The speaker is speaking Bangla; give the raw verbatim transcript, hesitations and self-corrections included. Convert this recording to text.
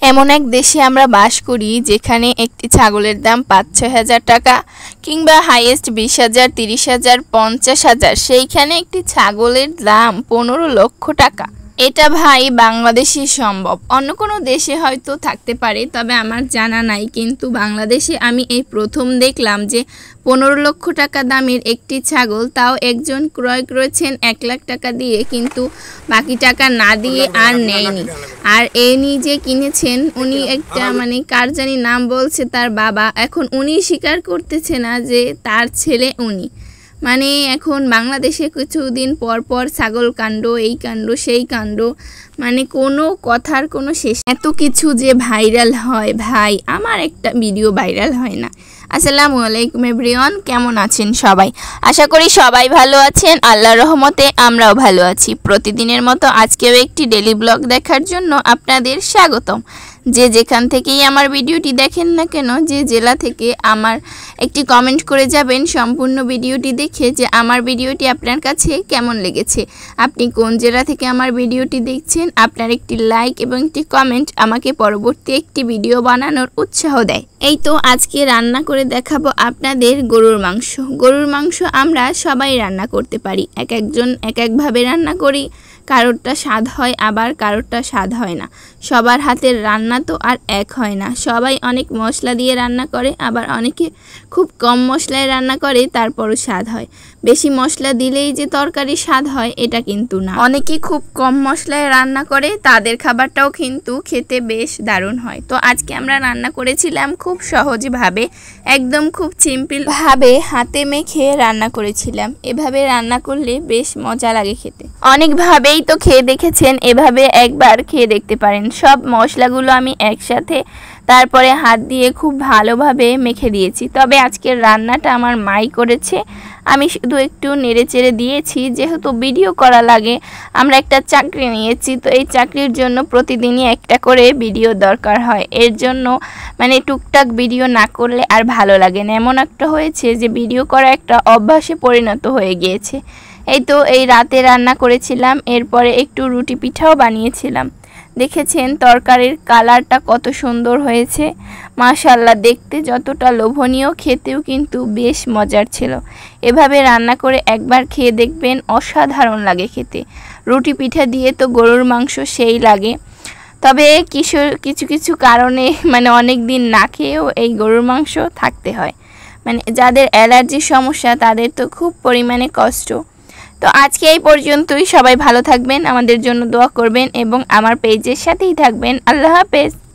এমন এক দেশে আমরা বাস করি যেখানে একটি ছাগলের দাম পাঁচ ছয় হাজার টাকা কিংবা হাইয়েস্ট বিশ হাজার, তিরিশ হাজার, পঞ্চাশ হাজার, সেইখানে একটি ছাগলের দাম পনেরো লক্ষ টাকা। এটা ভাই বাংলাদেশে সম্ভব, অন্য কোনো দেশে হয়তো থাকতে পারে, তবে আমার জানা নাই। কিন্তু বাংলাদেশে আমি এই প্রথম দেখলাম যে পনেরো লক্ষ টাকা দামের একটি ছাগল, তাও একজন ক্রয় করেছেন এক লাখ টাকা দিয়ে, কিন্তু বাকি টাকা না দিয়ে আর নেয়নি। আর এ নিজে কিনেছেন উনি, একটা মানে কার জানি নাম বলছে তার বাবা, এখন উনি স্বীকার করতেছে না যে তার ছেলে উনি। মানে এখন বাংলাদেশে কিছুদিন পর পর ছাগল কাণ্ড, এই কাণ্ড সেই কাণ্ড, মানে কোনো কথার কোনো শেষ। এত কিছু যে ভাইরাল হয় ভাই, আমার একটা ভিডিও ভাইরাল হয় না। আসসালামু আলাইকুম এভরিওয়ান, কেমন আছেন সবাই? আশা করি সবাই ভালো আছেন, আল্লাহর রহমতে আমরাও ভালো আছি। প্রতিদিনের মতো আজকেও একটি ডেলি ব্লগ দেখার জন্য আপনাদের স্বাগতম। যে যেখান থেকেই আমার ভিডিওটি দেখেন না কেন, যে জেলা থেকে, আমার একটি কমেন্ট করে যাবেন সম্পূর্ণ ভিডিওটি দেখে যে আমার ভিডিওটি আপনার কাছে কেমন লেগেছে। আপনি কোন জেলা থেকে আমার ভিডিওটি দেখছেন, আপনার একটি লাইক এবং একটি কমেন্ট আমাকে পরবর্তী একটি ভিডিও বানানোর উৎসাহ দেয়। এই তো আজকে রান্না করে দেখাবো আপনাদের গরুর মাংস। গরুর মাংস আমরা সবাই রান্না করতে পারি, এক একজন এক একভাবে রান্না করি। কারোরটা স্বাদ হয়, আবার কারোরটা স্বাদ হয় না। সবার হাতের রান্না তো আর এক হয় না। সবাই অনেক মশলা দিয়ে রান্না করে, আবার অনেকে খুব কম মশলায় রান্না করে, তারপরও স্বাদ হয়। বেশি মশলা দিলেই যে তরকারি স্বাদ হয় এটা কিন্তু না। অনেকে খুব কম মশলায় রান্না করে, তাদের খাবারটাও কিন্তু খেতে বেশ দারুণ হয়। তো আজকে আমরা রান্না করেছিলাম খুব সহজভাবে, একদম খুব সিম্পল ভাবে হাতে মেখে রান্না করেছিলাম। এভাবে রান্না করলে বেশ মজা লাগে খেতে। অনেকভাবেই তো খেয়ে দেখেছেন, এভাবে একবার খেয়ে দেখতে পারেন। সব মশলাগুলো আমি একসাথে তারপরে হাত দিয়ে খুব ভালোভাবে মেখে দিয়েছি। তবে আজকের রান্নাটা আমার মাই করেছে, আমি শুধু একটু নেড়ে চেড়ে দিয়েছি। যেহেতু ভিডিও করা লাগে, আমরা একটা চাকরি নিয়েছি, তো এই চাকরির জন্য প্রতিদিনই একটা করে ভিডিও দরকার হয়। এর জন্য মানে টুকটাক ভিডিও না করলে আর ভালো লাগে না। এমন একটা হয়েছে যে ভিডিও করা একটা অভ্যাসে পরিণত হয়ে গিয়েছে। এই তো এই রাতে রান্না করেছিলাম, এরপরে একটু রুটি পিঠাও বানিয়েছিলাম। দেখেছেন তরকারির কালারটা কত সুন্দর হয়েছে, মাশাআল্লাহ। দেখতে যতটা লোভনীয়, খেতেও কিন্তু বেশ মজার ছিল। এভাবে রান্না করে একবার খেয়ে দেখবেন, অসাধারণ লাগে খেতে। রুটি পিঠা দিয়ে তো গরুর মাংস সেই লাগে। তবে কিছু কিছু কিছু কারণে মানে অনেক দিন না খেয়েও এই গরুর মাংস থাকতে হয়। মানে যাদের অ্যালার্জির সমস্যা তাদের তো খুব পরিমাণে কষ্ট। তো আজকে এই পর্যন্তই। সবাই ভালো থাকবেন, আমাদের জন্য দোয়া করবেন এবং আমার পেজের সাথেই থাকবেন। আল্লাহ হাফেজ।